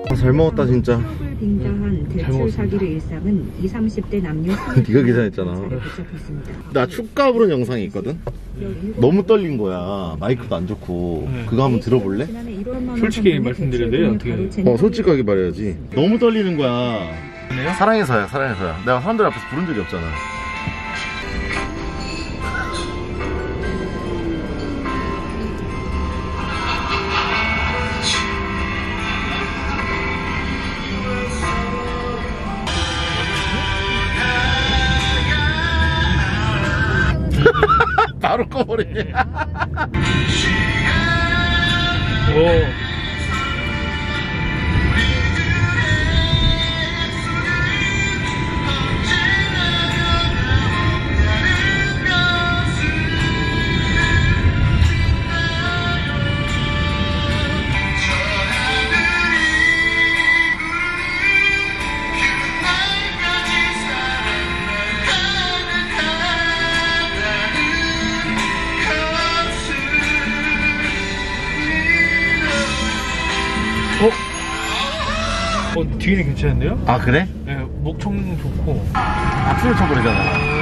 잘 먹었다 진짜. 빙자한 대출 사기의 일상은 20, 30대 남녀 네가 계산했잖아. 나 축가 부른 영상이 있거든? 너무 떨린 거야. 마이크도 안 좋고. 그거 한번 들어볼래? 솔직히 말씀드려야 돼요? 어떻게? 솔직하게 말해야지. 너무 떨리는 거야. 사랑해서야, 사랑해서야. 내가 사람들 앞에서 부른 적이 없잖아. 바로 꺼버리네. 오. 뒤에는 괜찮은데요? 아 그래? 네, 목청 좋고. 악수를 쳐버리잖아.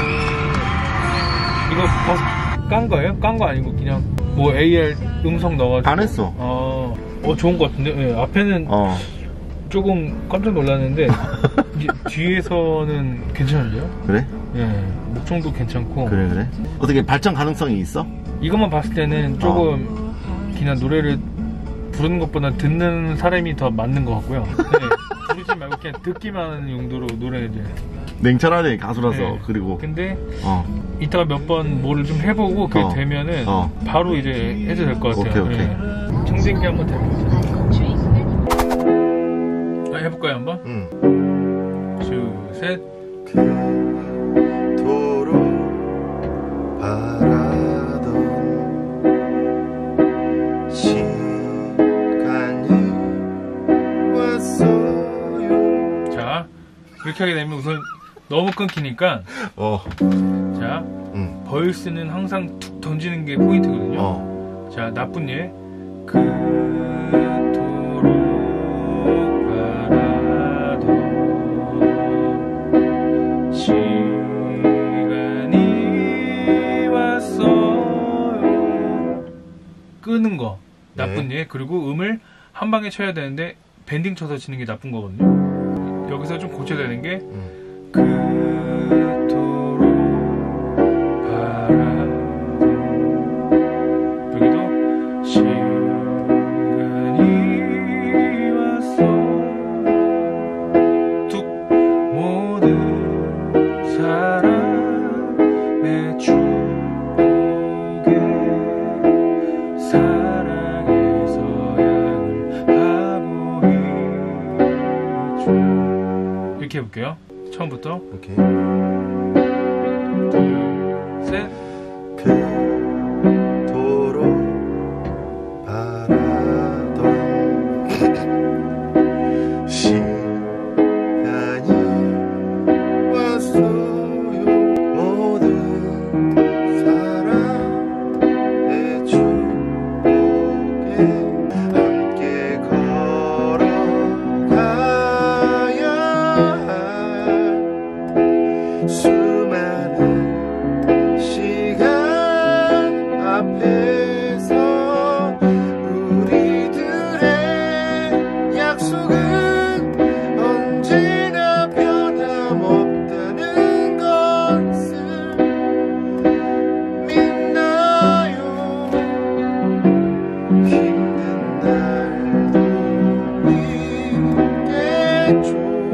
이거 깐 거예요? 깐 거 아니고 그냥 뭐 AR 음성 넣어가지고. 안 했어. 좋은 거 같은데? 네, 앞에는 조금 깜짝 놀랐는데 뒤에서는 괜찮은데요? 그래? 네, 목청도 괜찮고. 그래. 어떻게 발전 가능성이 있어? 이것만 봤을 때는 조금 그냥 노래를 부르는 것보다 듣는 사람이 더 맞는 것 같고요. 네, 부르지 말고 그냥 듣기만 하는 용도로 노래 이제. 냉철하네 가수라서. 네. 그리고 근데 이따가 몇 번 뭐를 좀 해보고 그게 되면은 바로 이제 해도 될 것 같아요. 오케이. 네. 청진기 한번 해볼게요. 해볼까요 한번? 둘, 셋. 그토록 바라던 시간이 왔어요. 자, 이렇게 하게 되면 우선 너무 끊기니까 자, 벌스는 항상 툭 던지는 게 포인트거든요. 자, 나쁜 예. 그토록 바라던 시간이 왔어요. 끄는 거 나쁜 예. 그리고 음을 한 방에 쳐야 되는데 밴딩 쳐서 치는 게 나쁜 거거든요. 여기서 좀 고쳐야 되는 게 그토록 바라던, 여기도 시간이 왔어 툭 모든 사람의 축복에 사랑에서 양을 하고 있죠. 이렇게 해볼게요. 처음부터. 오케이. 둘, 셋. 그토록 바라던 시간이 왔어요. 모든 사람의 축복에 함께 걸어가야 할 수많은 시간 앞에서 우리들의 약속은 언제나 변함없다는 것을 믿나요? 힘든 날도 있겠죠.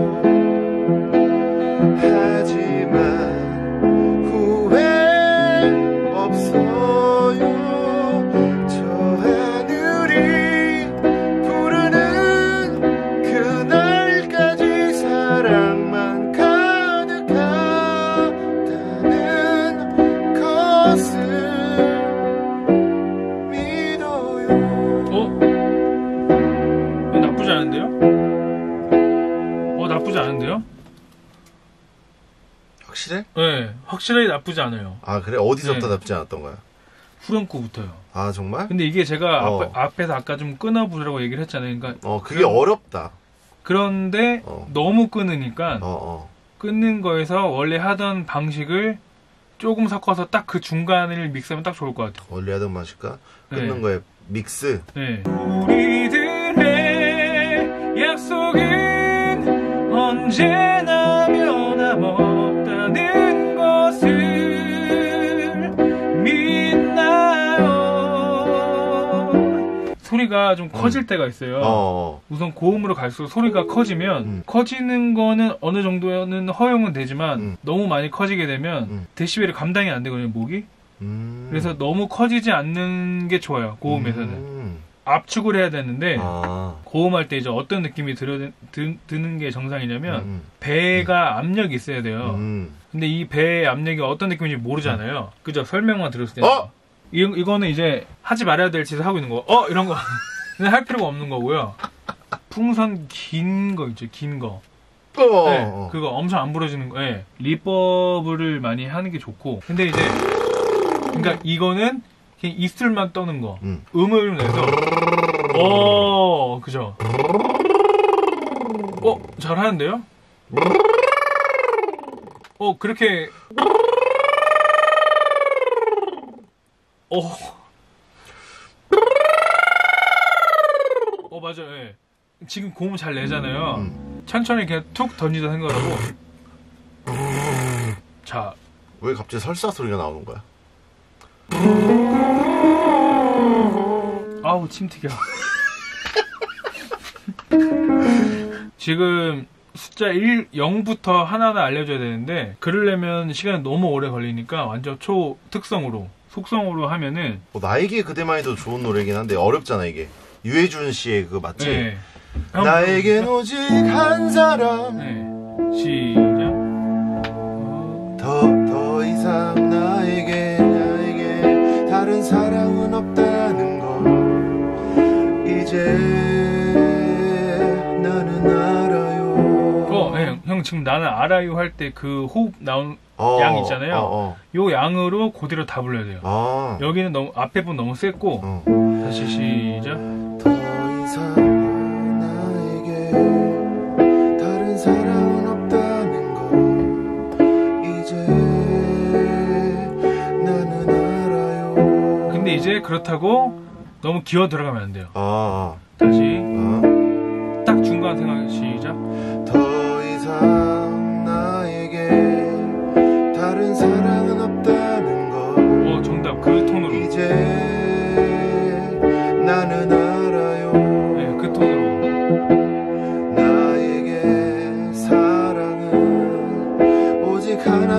하지만 후회 없어요. 저 하늘이 부르는 그날까지 사랑만 가득하다는 것을 믿어요. 나쁘지 않은데요? 나쁘지 않은데요? 확실해? 네, 확실하게 나쁘지 않아요. 아 그래? 어디서부터 네. 나쁘지 않았던 거야? 후렴구부터요. 아 정말? 근데 이게 제가 앞에서 아까 좀 끊어보라고 얘기를 했잖아요. 그러니까 그게 어렵다. 그런데 너무 끊으니까 어. 끊는 거에서 원래 하던 방식을 조금 섞어서 딱 그 중간을 믹스하면 딱 좋을 것 같아요. 원래 하던 맛일까? 끊는 네. 거에 믹스. 네. 우리들의 약속은 언제나 변함없다는 것을 믿나요? 소리가 좀 커질 때가 있어요. 우선 고음으로 갈수록 소리가 커지면 커지는 거는 어느 정도는 허용은 되지만 너무 많이 커지게 되면 데시벨이 감당이 안 되거든요, 목이. 그래서 너무 커지지 않는 게 좋아요, 고음에서는. 압축을 해야 되는데 고음할 때 이제 어떤 느낌이 드는 게 정상이냐면 배가 압력이 있어야 돼요. 근데 이 배의 압력이 어떤 느낌인지 모르잖아요. 그죠? 설명만 들었을 때는. 이거는 이제 하지 말아야 될 짓을 하고 있는 거. 이런 거. 근데 할 필요가 없는 거고요. 풍선 긴 거 있죠, 긴 거. 네, 그거 엄청 안 부러지는 거. 네, 리버브를 많이 하는 게 좋고. 근데 이제, 그러니까 이거는 그냥 입술만 떠는 거. 음을 내서. 그죠? 잘하는데요? 그렇게. 맞아요. 예. 지금 고음 잘 내잖아요. 천천히 그냥 툭 던지다 생각하고. 자. 왜 갑자기 설사 소리가 나오는 거야? 아우, 침 튀겨. 지금 숫자 0부터 하나하나 알려줘야 되는데, 그러려면 시간이 너무 오래 걸리니까 완전 초특성으로, 속성으로 하면은. 나에게 그대만이도 좋은 노래긴 한데 어렵잖아, 이게. 유해준 씨의 그거 맞지? 네. 나에겐 오직 한 사람. 네. 시작. 더 이상 나에게 다른 사랑은 없다는 걸 이제 나는 알아요. 네. 형 지금 나는 알아요 할 때 그 호흡 나온 양 있잖아요. 요 양으로 그대로 다 불러야 돼요. 여기는 너무 앞에 분 너무 셌고. 다시 시작. 더 이상 나에게 다른 사랑은 없다는 걸 이제 나는 알아요. 근데 이제 그렇다고 너무 기어 들어가면 안 돼요. 다시 딱 중간 생각. 시작. 더 이상 나에게 다른 사랑은 없다는 걸 정답. 그 톤으로. 이제 나는 알아요. 네, 그 톤으로. 나에게 사랑은 오직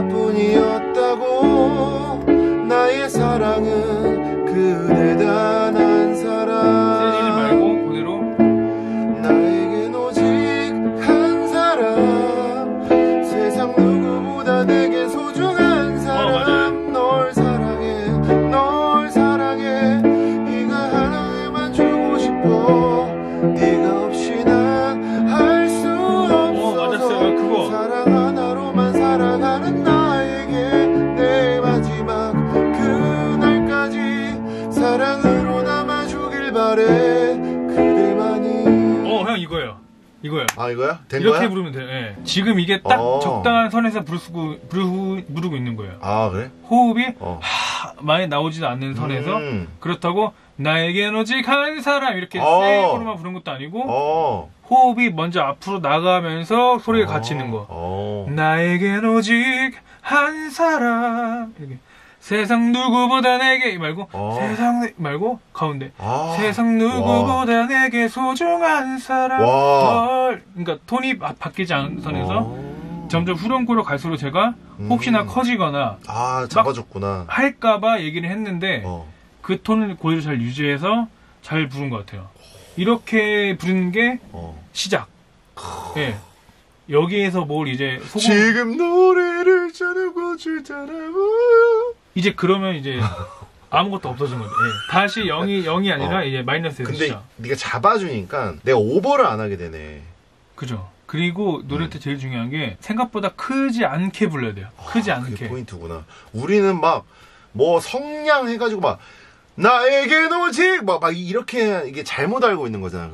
하나뿐이었다고. 나의 사랑은 그 대단한 사랑. 세지지 말고 그대로. 나에겐 오직 한 사람. 세상 누구보다 내게 소중한 사람. 널 사랑해, 널 사랑해. 네가 하나만 주고 싶어. 네가 없이 난 할 수 없어서. 맞았어요. 그거. 사랑 하나로만 살아가는 나에게 내 마지막 그날까지 사랑으로 남아주길 바래. 그대만이. 형 이거예요. 이거요. 이거야? 된 이렇게 거야? 부르면 돼요. 네. 지금 이게 딱 적당한 선에서 부르고 있는 거예요. 그래? 호흡이 많이 나오지도 않는 선에서. 그렇다고 나에겐 오직 한 사람 이렇게 세이브로만 부르는 것도 아니고 호흡이 먼저 앞으로 나가면서 소리가 갇히는 거. 나에겐 오직 한 사람 이렇게. 세상 누구보다 내게 말고 세상 말고 가운데 세상 누구보다 내게 소중한 사람. 그러니까 톤이 바뀌지 않은 선에서 점점 후렴구로 갈수록 제가 혹시나 커지거나 잡아줬구나 할까봐 얘기를 했는데 그 톤을 그대로 잘 유지해서 잘 부른 것 같아요. 이렇게 부르는 게 시작. 예. 여기에서 뭘 이제 지금 노래를 전하고 주잖아요. 이제 그러면 이제 아무것도 없어진 거죠. 예. 다시 0이 아니라 이제 마이너스에서 근데 시작. 네가 잡아주니까 내가 오버를 안 하게 되네. 그죠. 그리고 노래 때 제일 중요한 게 생각보다 크지 않게 불러야 돼요. 크지 않게. 그게 포인트구나. 우리는 막 뭐 성량 해가지고 막 나에겐 오직 막 이렇게 이게 잘못 알고 있는 거잖아. 그게.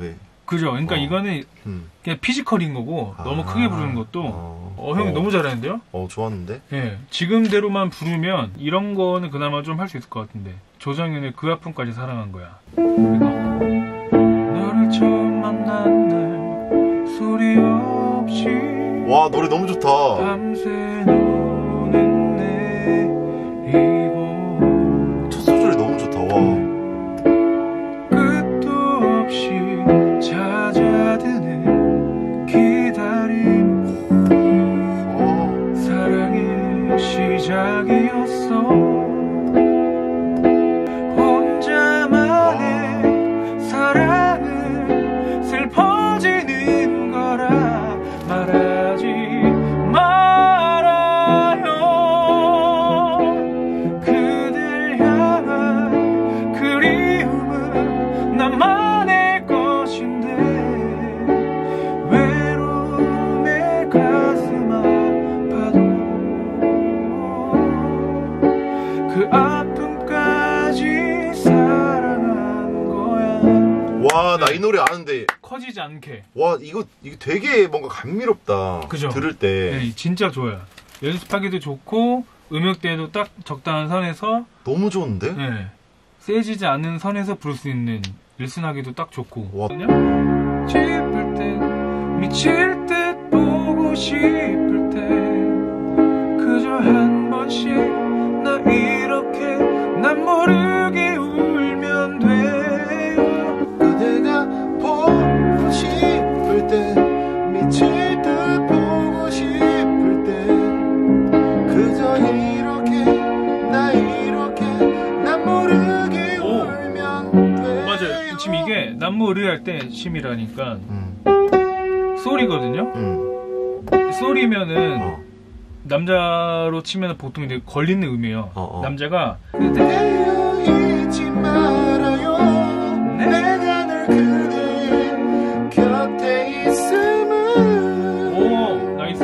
그죠. 그러니까 이거는 그냥 피지컬인 거고 너무 크게 부르는 것도 형이 너무 잘하는데요? 좋았는데? 예. 지금대로만 부르면 이런 거는 그나마 좀 할 수 있을 것 같은데. 조정현의 그 아픔까지 사랑한 거야. 그리고 너를 처음 만난 날 소리 없이 와, 노래 너무 좋다. 밤새 노는 내리고 첫 소절이 너무 좋다. 와. 끝도 없이 찾아드는 기다림 사랑의 시작이었어. 혼자만의 사랑은 슬퍼지는 거라 말하지 말아요. 그댈 향한 그리움은 나만의 것인데 외로움에 가슴 아파도 그 아픔까지 사랑한 거야. 와, 나 이 노래 아는데. 커지지 않게. 와, 이거 되게 뭔가 감미롭다. 그죠? 들을 때. 네, 진짜 좋아요. 연습하기도 좋고 음역대도 딱 적당한 선에서 너무 좋은데? 네, 세지지 않은 선에서 부를 수 있는 리슨하기도 딱 좋고. 와. 그냥 싶을 때 미칠 듯 보고 싶을 때 그저 한 번씩 나 이렇게 난 모르게 울면 돼요. 그대가 보고 싶을 때 미칠 듯 보고 싶을 때 그저 이렇게 난 모르게 울면 돼. 맞아요. 지금 이게 남모를 할 때 심이라니까 소리거든요. 소리면은 남자로 치면 보통 이제 걸리는 음이에요. 남자가 그대여 잊지 말아요. 내가 늘 그대 곁에 있음을. 오, 나이스.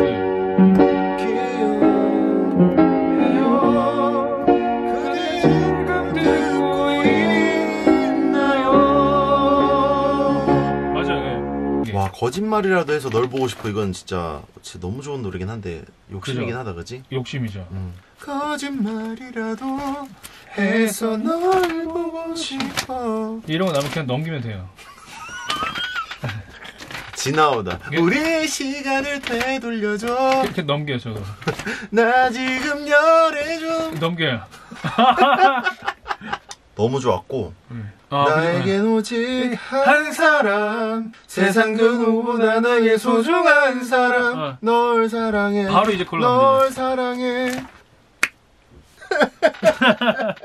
기억해요. 그대 지금 듣고 있나요? 맞아요. 예. 와, 거짓말이라도 해서 널 보고 싶어. 이건 진짜 너무 좋은 노래긴 한데 욕심이긴 그죠. 하다, 그지? 욕심이죠. 거짓말이라도 해서 널 보고 싶어. 이런 거 나면 그냥 넘기면 돼요. 지나오다. 예? 우리의 시간을 되돌려줘. 이렇게 넘겨요, 저거. 나 지금 열애줘. 넘겨요. 너무 좋았고. 아, 나에겐 오직 한 사람, 세상 그 누구보다 나에게 소중한 사람. 널 사랑해. 바로 이제 그걸로 하면 널 사랑해.